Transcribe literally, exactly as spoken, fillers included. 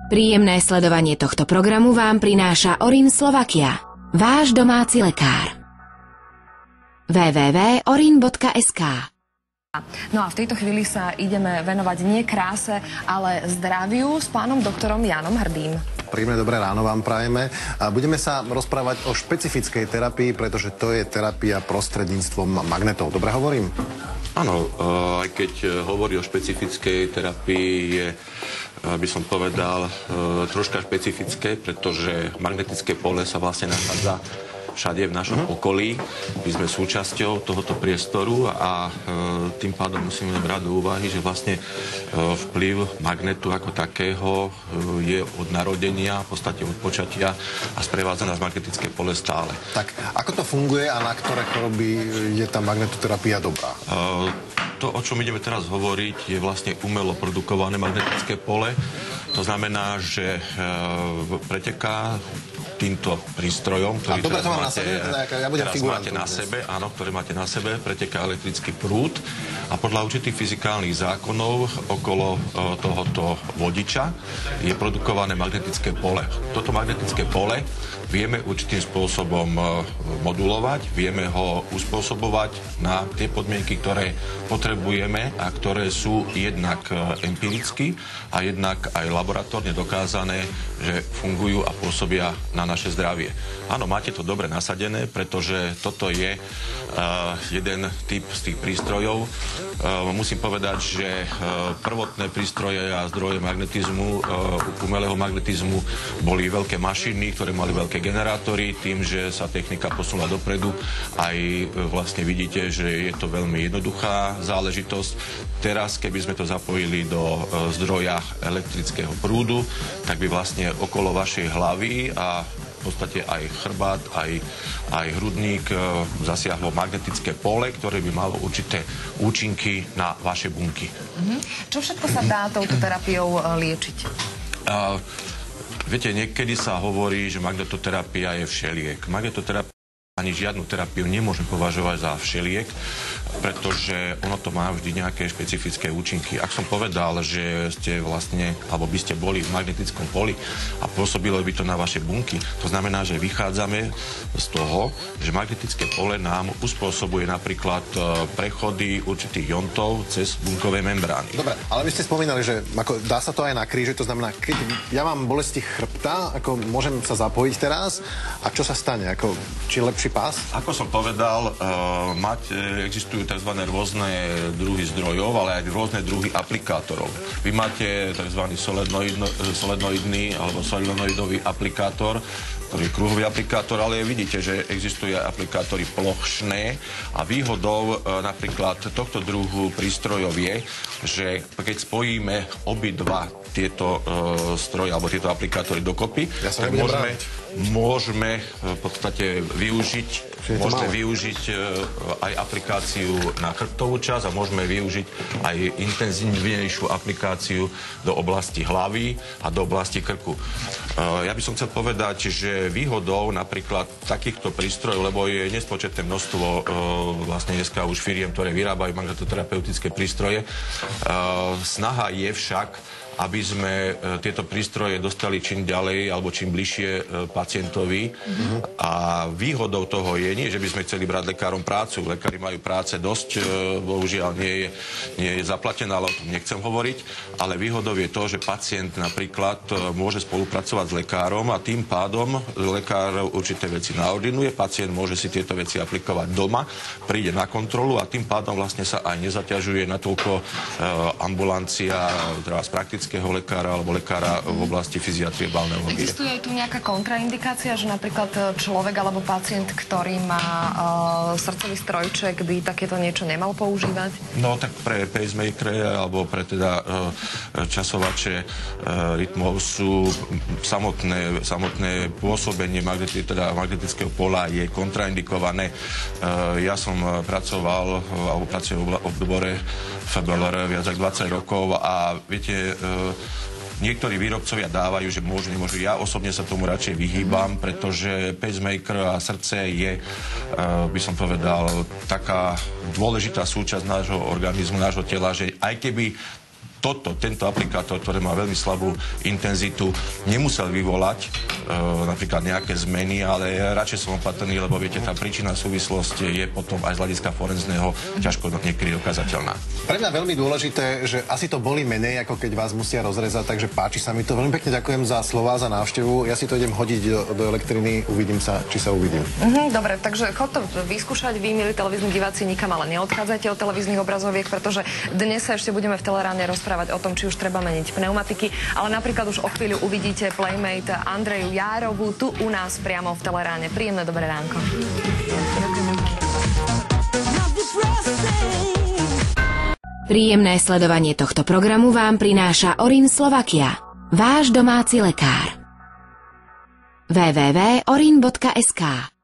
Príjemné sledovanie tohto programu vám prináša Orin Slovakia, váš domáci lekár. w w w bodka orin bodka es ká. No a v tejto chvíli sa ideme venovať nie kráse, ale zdraviu s pánom doktorom Jánom Hrdým. Príjemné dobré ráno vám prajeme. A budeme sa rozprávať o špecifickej terapii, pretože to je terapia prostredníctvom magnetov. Dobre hovorím? Áno, aj keď hovorí o špecifickej terapii, je, by som povedal, troška špecifické, pretože magnetické pole sa vlastne nachádza všade v našom uh-huh. okolí. My sme súčasťou tohoto priestoru a e, tým pádom musíme brať do úvahy, že vlastne e, vplyv magnetu ako takého e, je od narodenia, v podstate od počatia a sprevádza nás magnetické pole stále. Tak, ako to funguje a na ktoré choroby je tá magnetoterapia dobrá? E, to, o čom ideme teraz hovoriť, je vlastne umelo produkované magnetické pole. To znamená, že e, preteká týmto prístrojom, ktorý teraz máte, na, sebe, ja teraz máte na sebe, áno, ktorý máte na sebe, preteká elektrický prúd a podľa určitých fyzikálnych zákonov okolo uh, tohoto vodiča je produkované magnetické pole. Toto magnetické pole vieme určitým spôsobom uh, modulovať, vieme ho uspôsobovať na tie podmienky, ktoré potrebujeme a ktoré sú jednak uh, empiricky a jednak aj laboratórne dokázané, že fungujú a pôsobia na naše zdravie. Áno, máte to dobre nasadené, pretože toto je uh, jeden typ z tých prístrojov. Uh, musím povedať, že uh, prvotné prístroje a zdroje magnetizmu, uh, umelého magnetizmu boli veľké mašiny, ktoré mali veľké generátory. Tým, že sa technika posunula dopredu, aj uh, vlastne vidíte, že je to veľmi jednoduchá záležitosť. Teraz, keby sme to zapojili do uh, zdroja elektrického prúdu, tak by vlastne okolo vašej hlavy a v podstate aj chrbát, aj, aj hrudník e, zasiahlo magnetické pole, ktoré by malo určité účinky na vaše bunky. Mm-hmm. Čo všetko sa dá touto terapiou e, liečiť? Uh, viete, niekedy sa hovorí, že magnetoterapia je všeliek. Magnetoterapia ani žiadnu terapiu nemôžem považovať za všeliek, pretože ono to má vždy nejaké špecifické účinky. Ak som povedal, že ste vlastne, alebo by ste boli v magnetickom poli a pôsobilo by to na vaše bunky, to znamená, že vychádzame z toho, že magnetické pole nám uspôsobuje napríklad prechody určitých iontov cez bunkové membrány. Dobre, ale vy ste spomínali, že ako, dá sa to aj na kríže, to znamená, keď ja mám bolesti chrbta, ako môžem sa zapojiť teraz a čo sa stane? Ako, či lepší pás? Ako som povedal, uh, mať, existujú tzv. Rôzne druhy zdrojov, ale aj rôzne druhy aplikátorov. Vy máte tzv. solenoidno, solenoidný alebo solenoidový aplikátor, ktorý je kruhový aplikátor, ale vidíte, že existujú aj aplikátory plošné a výhodou e, napríklad tohto druhu prístrojov je, že keď spojíme obidva tieto e, stroje alebo tieto aplikátory dokopy, ja tak môžeme, môžeme v podstate využiť Môžeme využiť uh, aj aplikáciu na chrbtovú časť a môžeme využiť aj intenzívnejšiu aplikáciu do oblasti hlavy a do oblasti krku. Uh, ja by som chcel povedať, že výhodou napríklad takýchto prístrojov, lebo je nespočetné množstvo uh, vlastne dneska už firiem, ktoré vyrábajú magnetoterapeutické prístroje, uh, snaha je však, aby sme e, tieto prístroje dostali čím ďalej alebo čím bližšie e, pacientovi. Mm-hmm. A výhodou toho je, nie, že by sme chceli brať lekárom prácu. Lekári majú práce dosť, e, bohužiaľ nie je, nie je zaplatená, ale o tom nechcem hovoriť. Ale výhodou je to, že pacient napríklad e, môže spolupracovať s lekárom a tým pádom lekár určité veci naordinuje, pacient môže si tieto veci aplikovať doma, príde na kontrolu a tým pádom vlastne sa aj nezaťažuje natoľko e, ambulancia, teda z praktického lekára alebo lekára v oblasti fyziatrie, balneológie. Existuje aj tu nejaká kontraindikácia, že napríklad človek alebo pacient, ktorý má uh, srdcový strojček, by takéto niečo nemal používať? No tak pre pacemakere alebo pre teda uh, časovače uh, rytmov sú samotné, samotné pôsobenie magneti, teda magnetického pola je kontraindikované. Uh, ja som pracoval uh, alebo pracujem v odbore ef bé el er viac ako dvadsať rokov a viete, niektorí výrobcovia dávajú, že môžu, nemôžu. Ja osobne sa tomu radšej vyhýbam, pretože pacemaker a srdce je, by som povedal, taká dôležitá súčasť nášho organizmu, nášho tela, že aj keby toto, tento aplikátor, ktorý má veľmi slabú intenzitu, nemusel vyvolať e, napríklad nejaké zmeny, ale radšej som opatrný, lebo viete, tá príčina súvislosť je potom aj z hľadiska forenzného ťažko niekedy dokázateľná. Pre mňa veľmi dôležité, že asi to boli menej, ako keď vás musia rozrezať, takže páči sa mi to. Veľmi pekne ďakujem za slová, za návštevu. Ja si to idem hodiť do, do elektriny, uvidím sa, či sa uvidím. Mhm, dobre, takže chod to vyskúšať, vy, milí televízni diváci, nikam ale neodchádzajte od televíznych obrazoviek, pretože dnes sa ešte budeme v Teleráne rozprávať o tom, či už treba meniť pneumatiky, ale napríklad už o chvíľu uvidíte Playmate Andreju Járovú tu u nás priamo v Teleráne. Príjemné dobré ránko. Príjemné sledovanie tohto programu vám prináša Orin Slovakia, váš domáci lekár. w w w bodka orin bodka es ká